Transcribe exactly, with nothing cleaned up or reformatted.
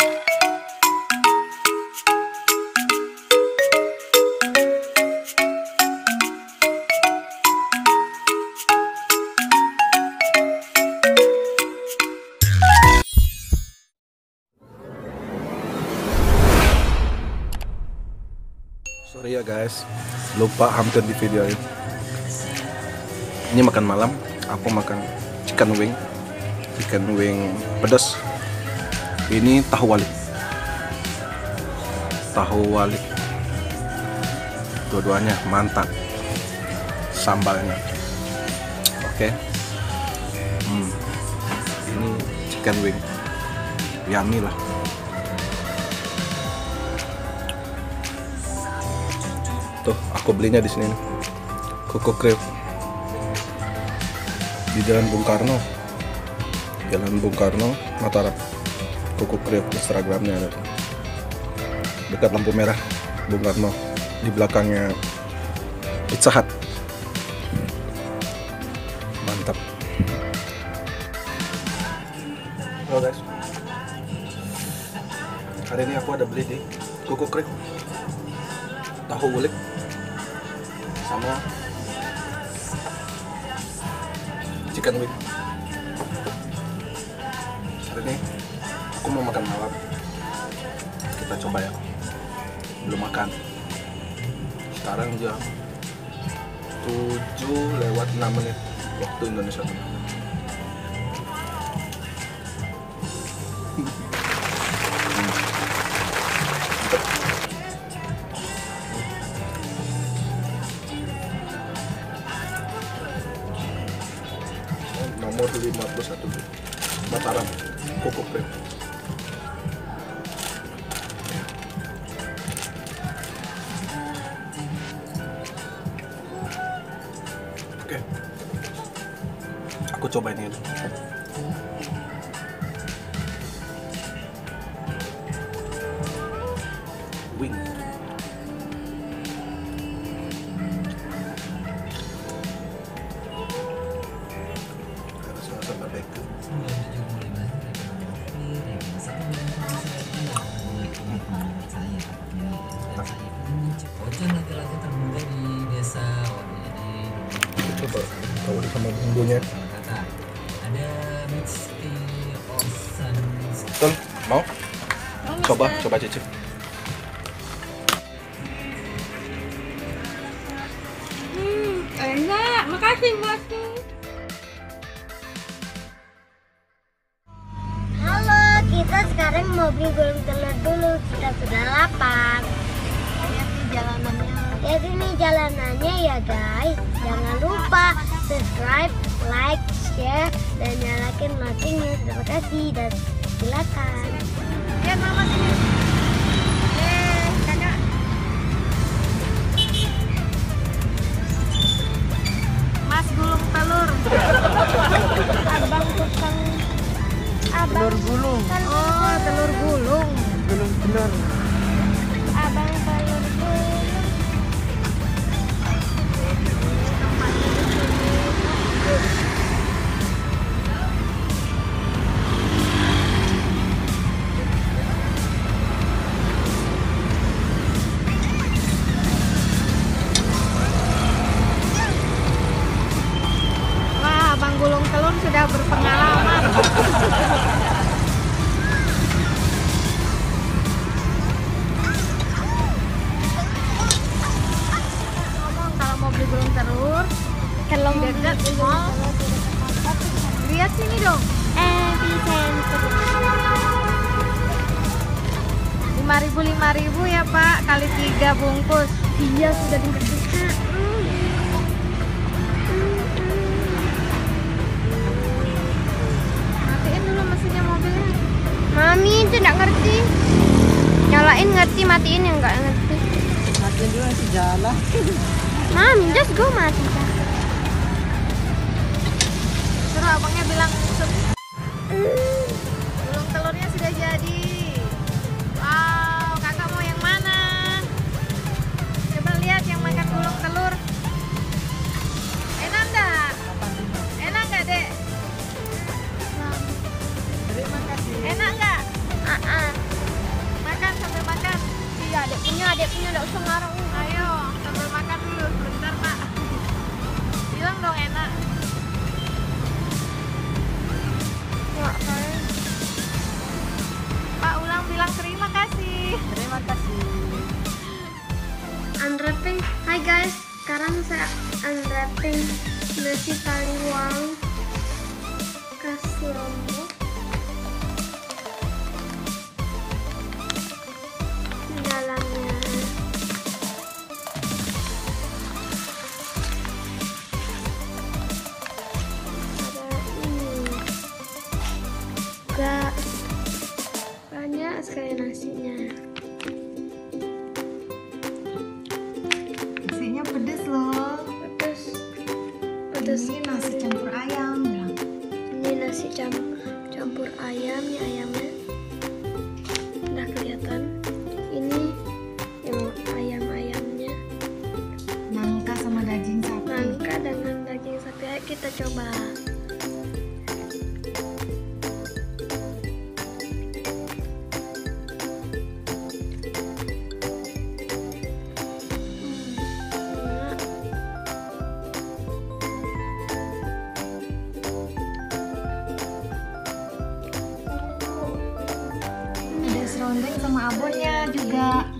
Sorry ya guys, lupa hampir di video ini. Ini makan malam, aku makan chicken wing, chicken wing pedas. Ini tahu walik, tahu walik, dua-duanya mantap, sambalnya. Oke, hmm. Ini chicken wing, yummy lah. Tuh, aku belinya di sini nih. Koko Kriuk di Jalan Bung Karno, Jalan Bung Karno, Mataram. Koko Kriuk, Instagramnya ada dekat lampu merah Bung Karno, di belakangnya Pizza Hut. Mantap. Halo guys, hari ini aku ada beli di Koko Kriuk tahu ulik sama chicken wing. Hari ini aku mau makan malam, kita coba ya. Belum makan, sekarang jam tujuh lewat enam menit waktu Indonesia Tengah. Nomor lima puluh satu Mataram, Koko Kriuk. Oke, aku coba ini. Wing. Ojan laki-laki termuda di desa Coba tahu sama bumbunya. kata ada Misti Osan. Betul, mau? Coba, coba cicip. Hmm, enak. Makasih bosku. Halo, kita sekarang mau beli gulung telur dulu. Kita sudah lapar. Lihat nih jalanannya. Lihat ini jalanannya ya guys. Jangan lupa subscribe, like, share, dan nyalakan loncengnya. Terima kasih dan silakan. Lihat mama sini. Eh, kakak. Mas gulung telur. Abang tukang abang Telur gulung, Oh, telur gulung. gulung telur. abang telur gulung. Wah, abang gulung telur sudah berpengalaman. Ngomong kalau mau beli gulung telur, Kalau di dekat mall, lihat sini dong. lima ribu lima ribu ya Pak, kali tiga bungkus. Iya sudah dikasih. Matiin dulu mesinnya mobilnya. Mami itu nggak ngerti. Nyalain ngerti, matiin yang nggak ngerti. Makin dulu nanti jalan. Mami, just go mati. Terus abangnya bilang gulung telurnya sudah jadi. Wow, kakak mau yang mana? Coba lihat yang makan gulung telur. Enak nggak? Enak nggak dek? Terima kasih. Enak nggak? Ah, ah. adek punya enggak usah ngarang. Ayo, sambil makan dulu sebentar, Pak. Bilang dong enak. Enggak kan? Pak ulang bilang terima kasih. Terima kasih. Unwrapping. Hai guys, sekarang saya unwrapping nasi taliwang khas Lombok. Di dalamnya ada ini. Juga banyak sekali nasinya. Nasinya pedes loh. Pedas. Pedas. Ini nasi campur ayam. Bilang. Ini nasi cam- campur ayam, nih ayamnya udah kelihatan. Ini yang ayam-ayamnya, Nangka sama daging sapi. nangka dengan daging sapi. Ayo kita coba. Hmm, enak. Ada serundeng sama abonnya juga.